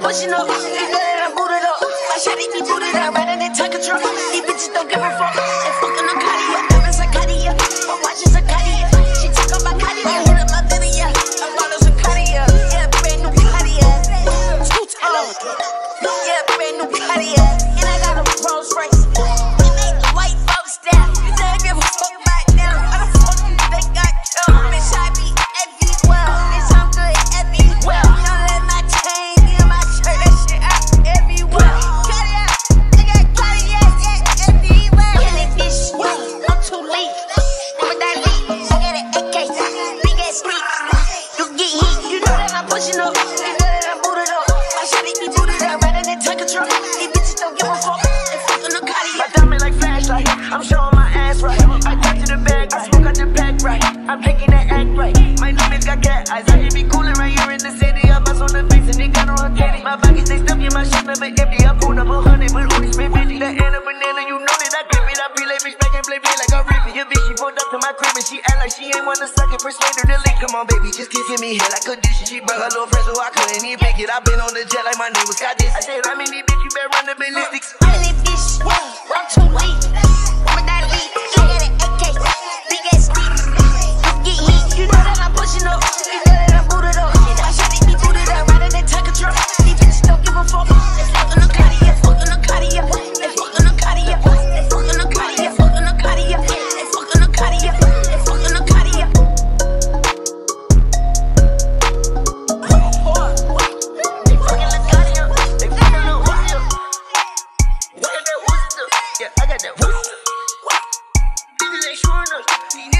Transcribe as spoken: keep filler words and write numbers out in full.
pushing up. They know that I'm booted up. My shawty be booted up, riding in tanker truck. These bitches don't give a fuck. They fucking on Cartier, diamonds like Cartier. My watch is a Cartier. She talk about Cartier, hit up my baby, yeah. I'm bottles of Cartier, yeah, brand new Cartier. Scoot hello, yeah, brand new Cartier. And I got a Rolls Royce. And they white folks there. You don't give a fuck about them. I don't fuck you, they got killed. Bitch, I be everywhere. Bitch, I'm good everywhere. Don't let my chain be in my shirt. That shit out everywhere. Cartier, I got Cartier, yeah, everywhere. And that bitch, I'm too late. Never that late. I got an A K, big ass street. You get hit, you know that I'm pushing up. You know that I'm booted up. My shawty be booted up, riding in tanker truck. These bitches don't give a fuck. They fucking on Cartier. My diamond like flashlight. I'm showing my ass right. I talk to the bag, I smoke out the pack right. I'm taking that act right. My new bitch got cat eyes. I just be coolin' right here in the city. I bust on the face and they got on rotating. My pockets they stuff, yeah, my shit never empty. I pulled up a hundred, but only spent fifty. That and a banana, you know that I grip it. I be like bitch back and play play like a rippy. Your bitch, she pulled up to my crib and she act like she ain't wanna suck it. Persuade her to lick. Come on, baby, just kiss me here like condition. She brought her little friend, so I couldn't even pick it. I been on the jet like my name was Cartier. I said, I'm in this bitch, you better run the ballistics. I'm in this bitch, yeah, I'm too late. With that lead, I got an A K, big ass street. You get hit, you know that I'm pushing up. You know that I'm booted up. My shawty be booted up, riding in tanker truck. These bitches don't give a fuck. They fucking on Cartier, fucking on Cartier. They fucking on Cartier, they fucking on Cartier, fucking on Cartier. They fucking on Cartier, they fucking on Cartier. They fucking look Cartier. They fucking look Cartier. Look at that wooster. Yeah, I got that wooster. Bitches ain't sure enough. These